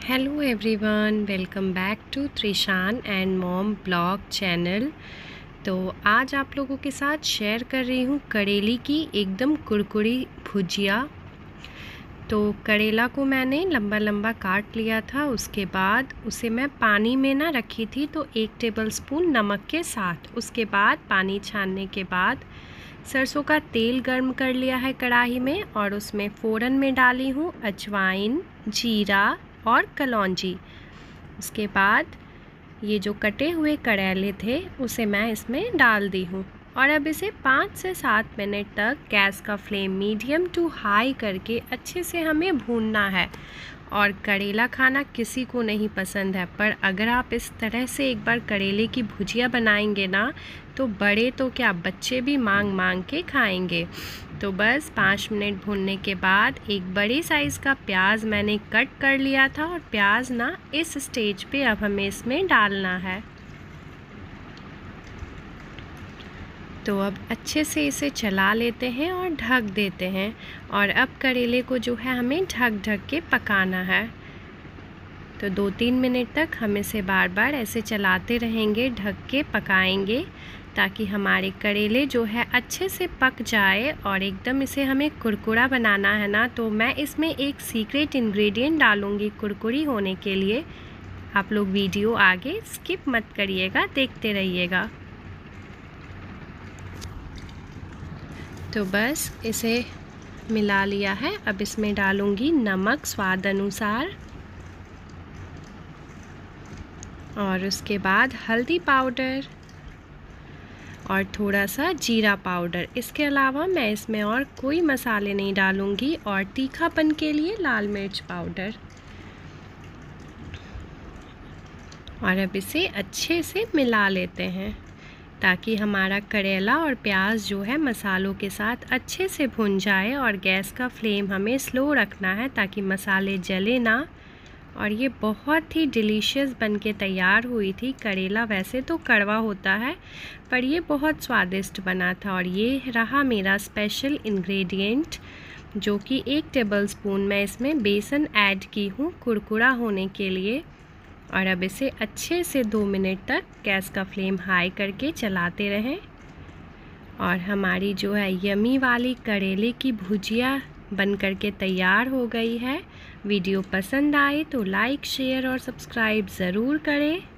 Hello everyone, welcome back to Trishan and mom blog channel. तो आज आप लोगों के साथ शेयर कर रही हूँ करेले की एकदम कुरकुरी भुजिया। तो करेला को मैंने लंबा लंबा काट लिया था। उसके बाद उसे मैं पानी में ना रखी थी, तो 1 टेबलस्पून नमक के साथ। उसके बाद पानी छानने के बाद सरसों का तेल गर्म कर लिया है कढ़ाई में, और उसमें फ़ोरन में डाली हूँ अजवाइन, जीरा और कलौंजी। उसके बाद ये जो कटे हुए करेले थे उसे मैं इसमें डाल दी हूँ, और अब इसे 5 से 7 मिनट तक गैस का फ्लेम मीडियम टू हाई करके अच्छे से हमें भूनना है। और करेला खाना किसी को नहीं पसंद है, पर अगर आप इस तरह से एक बार करेले की भुजिया बनाएंगे ना, तो बड़े तो क्या, बच्चे भी मांग मांग के खाएंगे। तो बस 5 मिनट भूनने के बाद एक बड़े साइज़ का प्याज मैंने कट कर लिया था, और प्याज ना इस स्टेज पे अब हमें इसमें डालना है। तो अब अच्छे से इसे चला लेते हैं और ढक देते हैं। और अब करेले को जो है हमें ढक ढक के पकाना है। तो 2-3 मिनट तक हम इसे बार बार ऐसे चलाते रहेंगे, ढक के पकाएंगे, ताकि हमारे करेले जो है अच्छे से पक जाए। और एकदम इसे हमें कुरकुरा बनाना है ना, तो मैं इसमें एक सीक्रेट इंग्रेडिएंट डालूँगी कुरकुरी होने के लिए। आप लोग वीडियो आगे स्किप मत करिएगा, देखते रहिएगा। तो बस इसे मिला लिया है। अब इसमें डालूंगी नमक स्वाद अनुसार, और उसके बाद हल्दी पाउडर और थोड़ा सा जीरा पाउडर। इसके अलावा मैं इसमें और कोई मसाले नहीं डालूंगी। और तीखापन के लिए लाल मिर्च पाउडर। और अब इसे अच्छे से मिला लेते हैं, ताकि हमारा करेला और प्याज जो है मसालों के साथ अच्छे से भुन जाए। और गैस का फ्लेम हमें स्लो रखना है, ताकि मसाले जले ना। और ये बहुत ही डिलीशियस बनके तैयार हुई थी। करेला वैसे तो कड़वा होता है, पर ये बहुत स्वादिष्ट बना था। और ये रहा मेरा स्पेशल इंग्रेडिएंट, जो कि 1 टेबलस्पून मैं इसमें बेसन ऐड की हूँ कुरकुरा होने के लिए। और अब इसे अच्छे से 2 मिनट तक गैस का फ्लेम हाई करके चलाते रहें। और हमारी जो है यमी वाली करेले की भुजिया बन करके तैयार हो गई है। वीडियो पसंद आए तो लाइक, शेयर और सब्सक्राइब ज़रूर करें।